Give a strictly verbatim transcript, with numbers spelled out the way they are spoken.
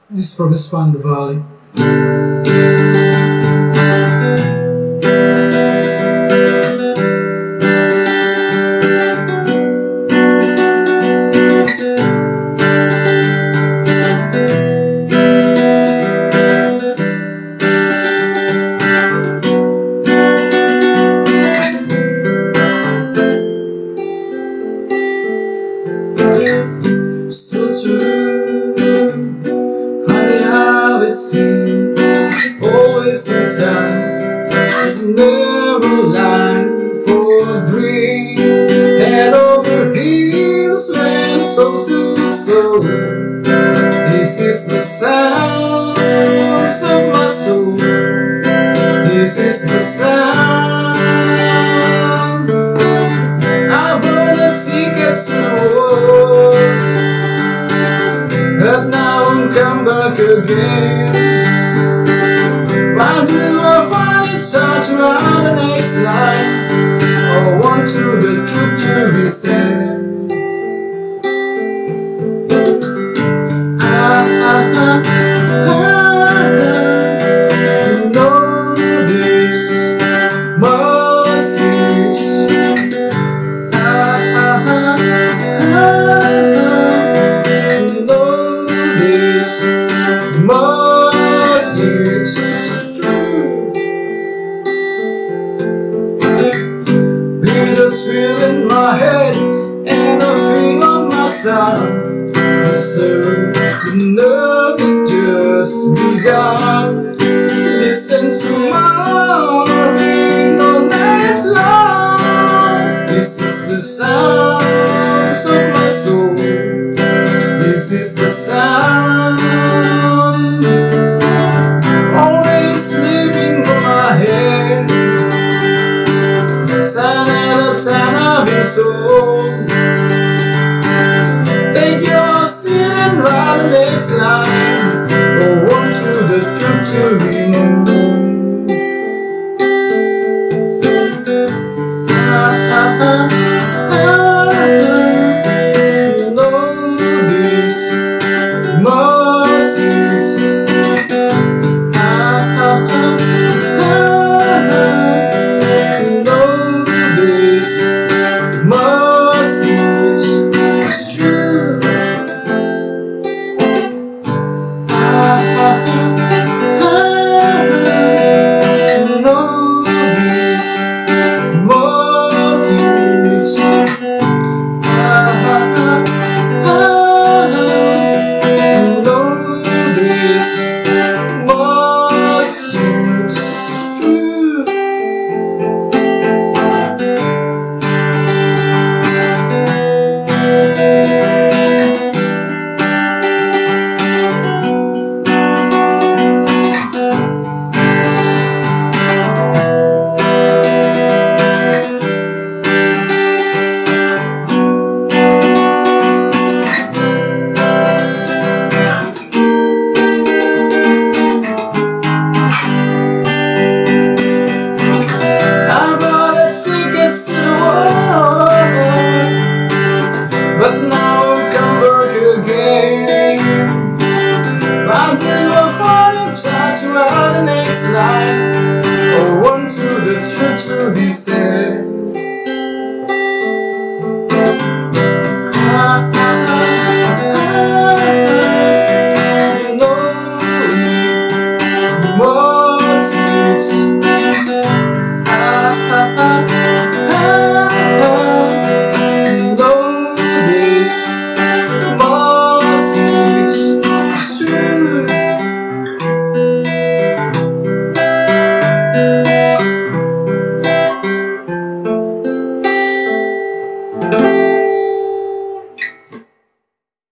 This is from Spanda Valley. So true, honey, I was seen, always in time, never line for a dream, head over heels, went soul to soul. This is the sound of my soul, this is the sound. I brought a ticket to the world, but now I'm come back again. Why do I find it hard to run the next line? I want to the truth to be said. Ah, ah, ah, ah, you know this message. Ah, ah, ah, ah. Must it's true. With a thrill in my head and a feel on my side, so the night had just begun. Listen to my heart ring all night long. This is the sound of my soul, this is the sound. Always living on my head, sound of the sound I've been sold. That you're sitting right the next line, or want to the truth to be known. Ah, ah, ah, ah, you know this message. But now I've come back again. Until I find a touch around the next line, I want to the truth to be said.